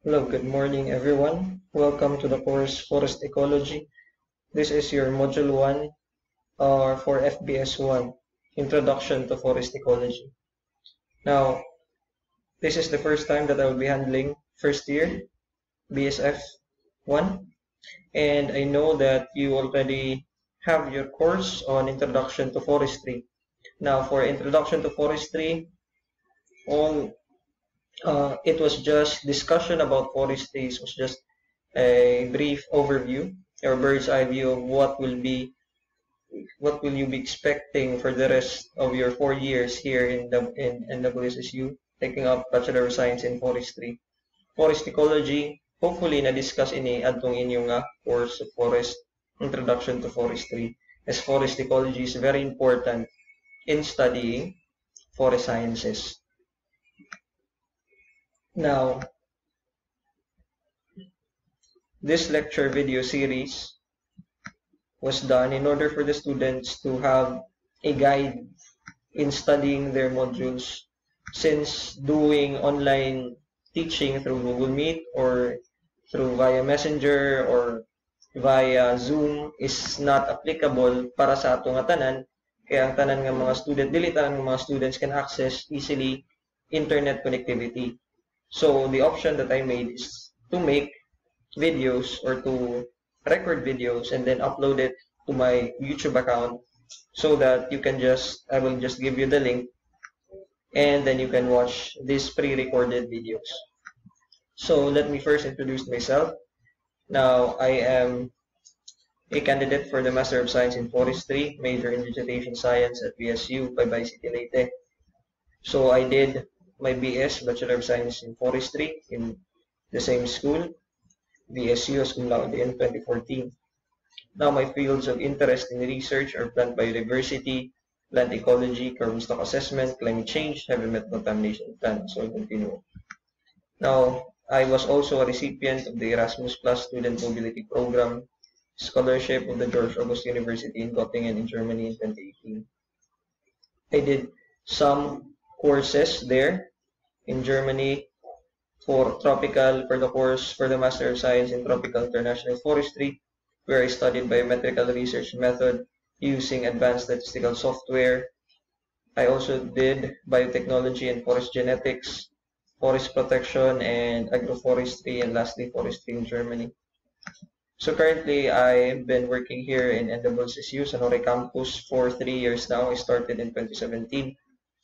Hello, good morning everyone. Welcome to the course Forest Ecology. This is your Module 1 for FBS 1, Introduction to Forest Ecology. Now, this is the first time that I will be handling first year BSF 1, and I know that you already have your course on Introduction to Forestry. Now, for Introduction to Forestry, all it was just discussion about forestry. It was just a brief overview or bird's eye view of what will you be expecting for the rest of your 4 years here in WSSU, taking up Bachelor of Science in Forestry. Forest Ecology, hopefully na-discuss ini adtong inyong course of Forest Introduction to Forestry, as Forest Ecology is very important in studying forest sciences. Now, this lecture video series was done in order for the students to have a guide in studying their modules, since doing online teaching through Google Meet or through via Messenger or via Zoom is not applicable para sa atong tanan. Kaya ang tanan ng mga students can access easily internet connectivity. So the option that I made is to make videos or to record videos and then upload it to my YouTube account, so that I will just give you the link and then you can watch these pre-recorded videos. So let me first introduce myself. Now, I am a candidate for the Master of Science in Forestry, major in Vegetation Science at BSU, Paybay City, Leyte. So I did my BS, Bachelor of Science in Forestry, in the same school, BSU as cum laude in 2014. Now, my fields of interest in research are plant biodiversity, plant ecology, carbon stock assessment, climate change, heavy metal contamination of plants. So, continue. Now, I was also a recipient of the Erasmus Plus Student Mobility Program scholarship of the George August University in Göttingen in Germany in 2018. I did some courses there in Germany for the Master of Science in Tropical International Forestry, where I studied biometrical research method using advanced statistical software. I also did biotechnology and forest genetics, forest protection and agroforestry, and lastly forestry in Germany. So currently I've been working here in NWSU Sonore campus for 3 years now. I started in 2017.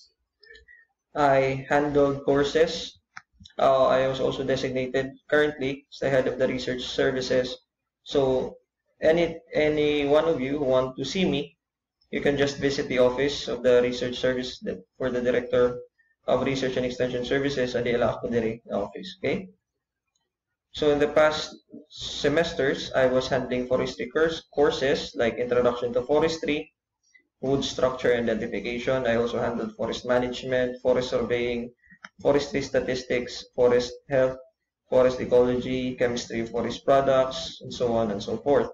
I handled courses. I was also designated currently as the head of the research services. So any one of you who want to see me, you can just visit the office of the research service for the director of research and extension services at the Akudere office. Okay. So in the past semesters, I was handling forestry courses like Introduction to Forestry, wood structure identification. I also handled forest management, forest surveying, forestry statistics, forest health, forest ecology, chemistry of forest products, and so on and so forth.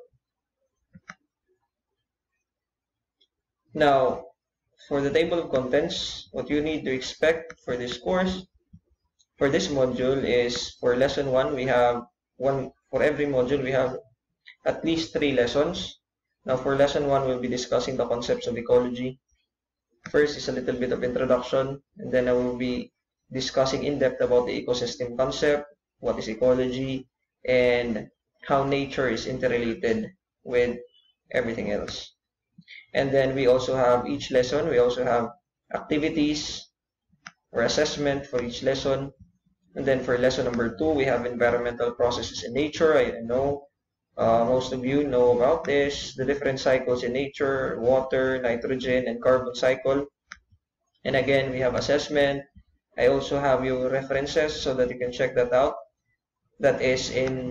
Now, for the table of contents, what you need to expect for this course, for this module is, for lesson 1, we have for every module, we have at least 3 lessons. Now, for lesson 1, we'll be discussing the concepts of ecology. First is a little bit of introduction, and then I will be discussing in depth about the ecosystem concept, what is ecology, and how nature is interrelated with everything else. And then we also have each lesson, we also have activities or assessment for each lesson. And then for lesson number 2, we have environmental processes in nature. I know most of you know about this, the different cycles in nature, water, nitrogen, and carbon cycle. And again, we have assessment. I also have your references so that you can check that out. That is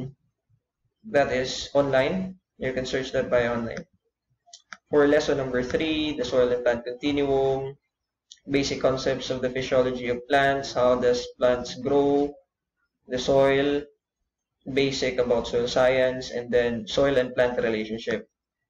online. You can search that by online. For lesson number 3, the soil and plant continuum, basic concepts of the physiology of plants, how does plants grow, the soil, basic about soil science, and then soil and plant relationship.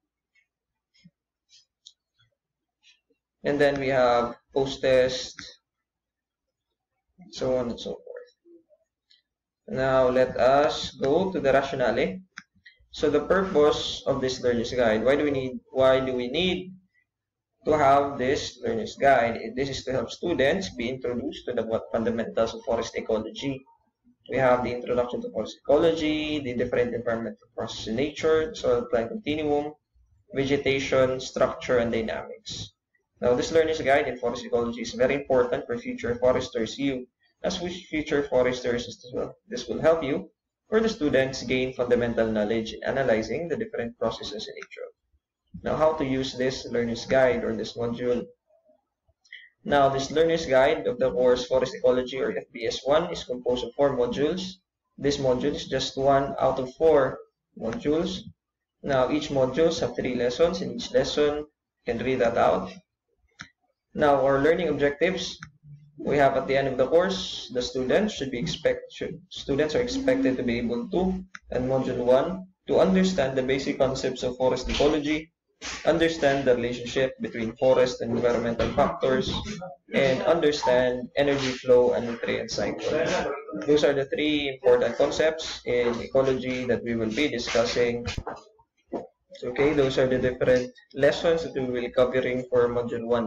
And then we have post-test, so on and so forth. Now, let us go to the rationale. So, the purpose of this learner's guide, why do we need to have this learner's guide? This is to help students be introduced to the fundamentals of forest ecology. We have the introduction to forest ecology, the different environmental processes in nature, soil plant continuum, vegetation, structure, and dynamics. Now, this learner's guide in forest ecology is very important for future foresters. You, as future foresters as well, this will help you for the students gain fundamental knowledge in analyzing the different processes in nature. Now, how to use this learner's guide or this module? Now, this learner's guide of the course Forest Ecology or FBS1 is composed of 4 modules. This module is just 1 out of 4 modules. Now, each module has 3 lessons. In each lesson, you can read that out. Now, our learning objectives, we have at the end of the course, the students students are expected to be able to, in module 1, to understand the basic concepts of forest ecology, understand the relationship between forest and environmental factors, and understand energy flow and nutrient cycle. Those are the 3 important concepts in ecology that we will be discussing. Okay, those are the different lessons that we will be covering for module 1.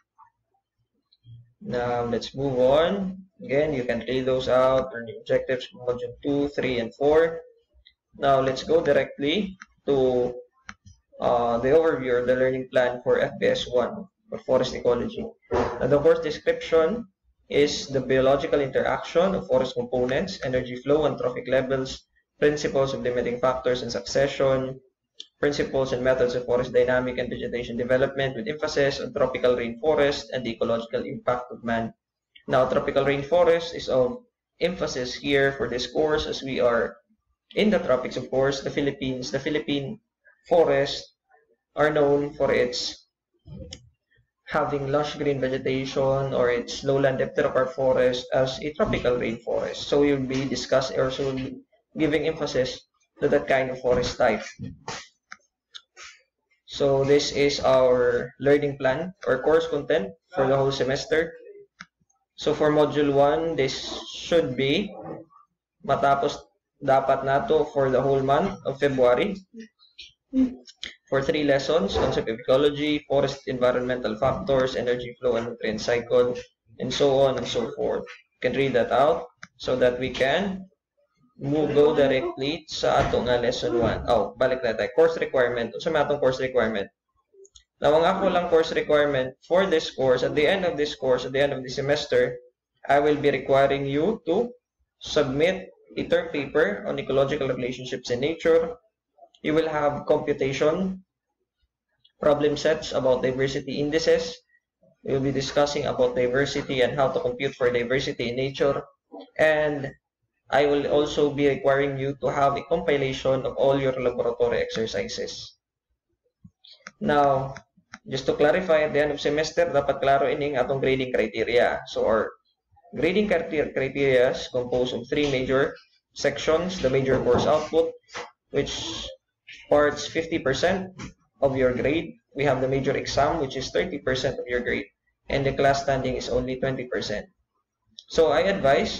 Now, let's move on. Again, you can read those out, learning objectives from module 2, 3, and 4. Now, let's go directly to the overview or the learning plan for FBS1 for forest ecology. Now, the course description is the biological interaction of forest components, energy flow and trophic levels, principles of limiting factors and succession, principles and methods of forest dynamic and vegetation development with emphasis on tropical rainforest and the ecological impact of man. Now, tropical rainforest is of emphasis here for this course as we are in the tropics, of course. The Philippine forests are known for its having lush green vegetation or its lowland dipterocarp forest as a tropical rainforest. So we will be discussing or so we'll be giving emphasis to that kind of forest type. So this is our learning plan or course content for the whole semester. So for module 1, this should be matapos dapat nato for the whole month of February. For 3 lessons, concept of ecology, forest environmental factors, energy flow and nutrient cycle, and so on and so forth. You can read that out so that we can go directly sa ato nga lesson 1. Oh, balik na tayo. Course requirement. Sa matong course requirement. Now, ang ako lang course requirement for this course, at the end of this course, at the end of the semester, I will be requiring you to submit a term paper on ecological relationships in nature. You will have computation problem sets about diversity indices. We will be discussing about diversity and how to compute for diversity in nature. And I will also be requiring you to have a compilation of all your laboratory exercises. Now, just to clarify, at the end of semester, dapat klaro ining atong grading criteria. So, our grading criteria is composed of 3 major sections. The major course output, which parts 50% of your grade. We have the major exam, which is 30% of your grade. And the class standing is only 20%. So I advise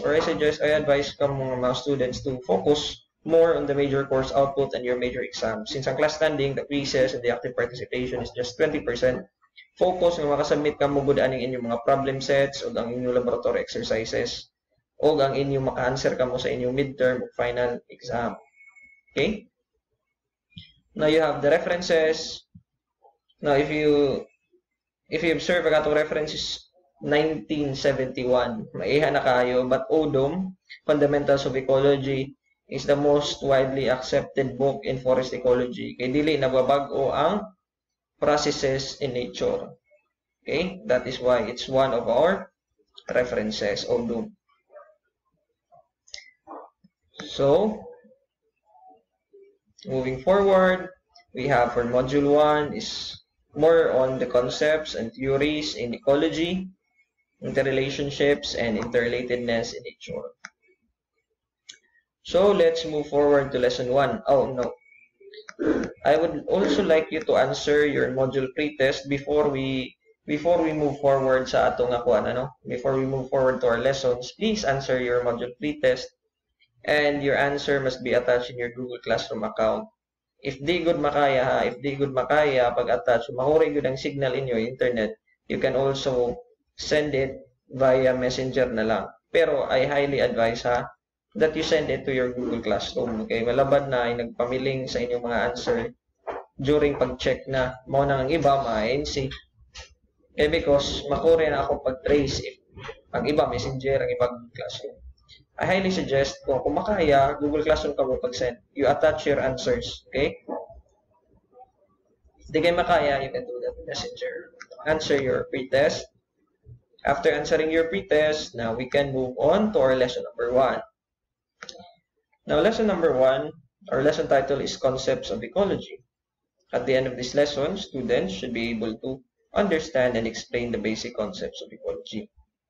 mga students to focus more on the major course output and your major exam. Since ang class standing, the quizzes, and the active participation is just 20%, focus nga makasubmit ka mo gud aning inyong mga problem sets o ang inyong laboratory exercises o ang inyong maka-answer ka mo sa inyong midterm o final exam. Okay? Now you have the references. Now if you observe ang atong references 1971, maiha na kayo, but ODOM, Fundamentals of Ecology, is the most widely accepted book in forest ecology. Kay dili nagbabago ang processes in nature. Okay? That is why it's one of our references, ODOM. So, moving forward, we have for module 1 is more on the concepts and theories in ecology, interrelationships, and interrelatedness in nature. So, let's move forward to lesson 1. Oh, no. I would also like you to answer your module pre-test before we move forward sa atong before we move forward to our lessons. Please answer your module pre-test. and your answer must be attached in your Google Classroom account. If di good makaya ha, if di good makaya pag-attach, makuri good ang signal in your internet, you can also send it via Messenger na lang. Pero I highly advise ha, that you send it to your Google Classroom. Okay, malabad na ay nagpamiling sa inyong mga answer during pag-check na mo na ang iba ma-NC. Okay, because makuri na ako pag-trace if ang iba Messenger, ang iba Google Classroom. I highly suggest kung makaya, Google Classroom ka mo pag-send. You attach your answers, okay? If di kayo makaya, you can do that in Messenger. Answer your pre-test. After answering your pre-test, now we can move on to our lesson number 1. Now, lesson number 1, our lesson title is Concepts of Ecology. At the end of this lesson, students should be able to understand and explain the basic concepts of ecology.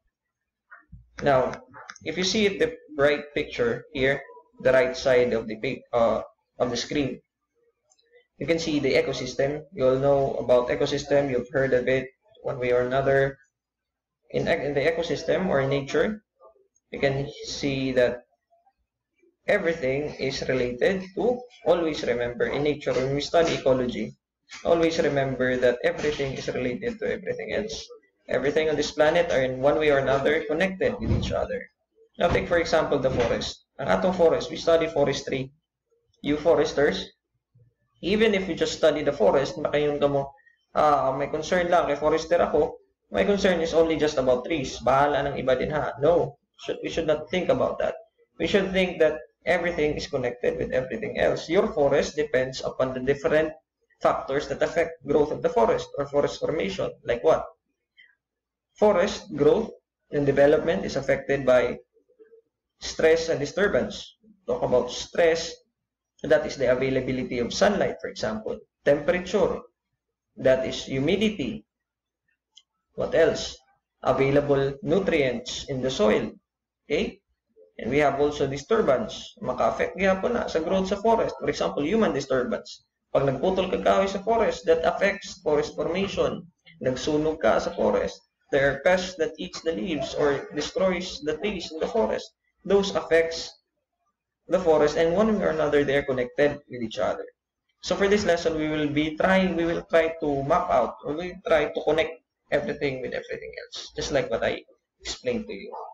Now, if you see the right picture here, the right side of the screen, you can see the ecosystem. You all know about ecosystem. You've heard of it one way or another. In the ecosystem or in nature, you can see that everything is related to, always remember, in nature, when we study ecology, always remember that everything is related to everything else. Everything on this planet are in one way or another connected with each other. Now, take for example the forest. Ang atong forest, we study forestry. You foresters, even if you just study the forest, makayon ka mo, may concern lang kay forester ako, my concern is only just about trees. Bahala ng iba din ha. No, we should not think about that. We should think that everything is connected with everything else. Your forest depends upon the different factors that affect growth of the forest or forest formation. Like what? Forest growth and development is affected by stress and disturbance. Talk about stress, that is the availability of sunlight, for example. Temperature, that is humidity. What else? Available nutrients in the soil. Okay? And we have also disturbance. Maka-affect gyapon na sa growth sa forest. For example, human disturbance. Pag nagputol ka kahoy sa forest, that affects forest formation. Nagsunog ka sa forest. There are pests that eats the leaves or destroys the trees in the forest. Those affects the forest, and one way or another, they are connected with each other. So for this lesson, we will try to map out, or we will try to connect everything with everything else, just like what I explained to you.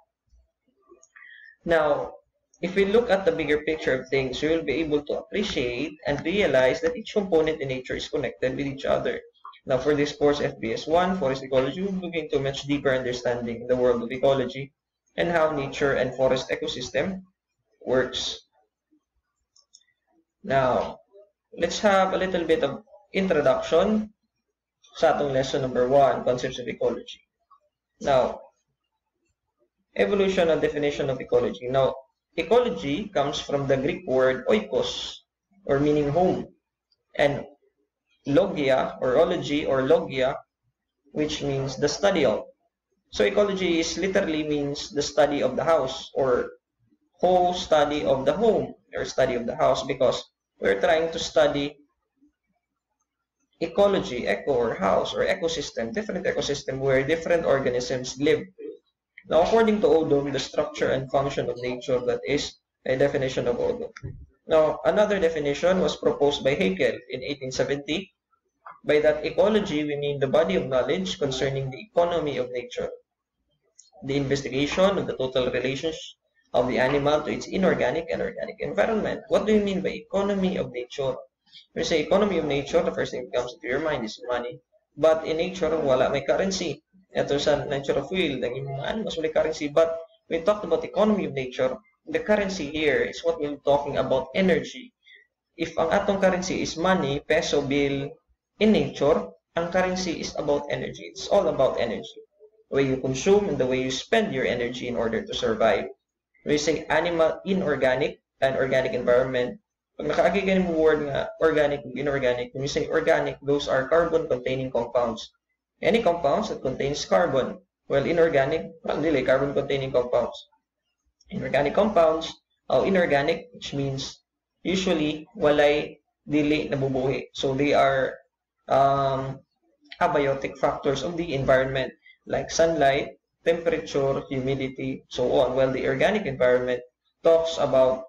Now, if we look at the bigger picture of things, we will be able to appreciate and realize that each component in nature is connected with each other. Now, for this course, FBS 1, Forest Ecology, we'll be looking to much deeper understanding the world of ecology and how nature and forest ecosystem works. Now, let's have a little bit of introduction sa atong lesson number 1, Concepts of Ecology. Now, evolution and definition of ecology. Now, ecology comes from the Greek word oikos, or meaning home, and logia, or ology, or logia, which means the study of. So, ecology is literally means the study of the house, or whole study of the home, or study of the house, because we're trying to study ecology, eco, or house, or ecosystem, different ecosystem where different organisms live. Now, according to Odom, the structure and function of nature, that is a definition of Odom. Now, another definition was proposed by Haeckel in 1870. By that ecology, we mean the body of knowledge concerning the economy of nature, the investigation of the total relations of the animal to its inorganic and organic environment. What do you mean by economy of nature? When you say economy of nature, the first thing that comes into your mind is money. But in nature, wala may currency. Ito sa nature of field, ang mga animals may currency. But when we talked about economy of nature, the currency here is what we're talking about energy. If ang atong currency is money, peso, bill, in nature, ang currency is about energy. It's all about energy. The way you consume and the way you spend your energy in order to survive. When you say animal, inorganic, and organic environment, pag nakaagay mo word nga organic, inorganic, when you say organic, those are carbon-containing compounds. Any compounds that contains carbon. Well, inorganic, dili, carbon-containing compounds. Inorganic compounds, inorganic, which means usually walay dili nabubuhi. So they are abiotic factors of the environment like sunlight, temperature, humidity, so on. Well, the organic environment talks about